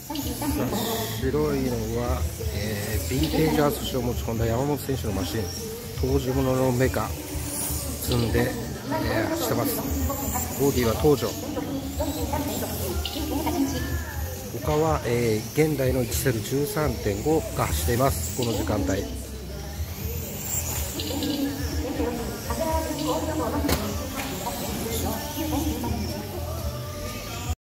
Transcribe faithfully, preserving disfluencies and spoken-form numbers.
白いのは、えー、ヴィンテージアース紙を持ち込んだ山本選手のマシン、当時物のメカ積んで、えー、走ってます。ボディは東条。他は、えー、現代のディセル じゅうさんてんご が走っています。この時間帯。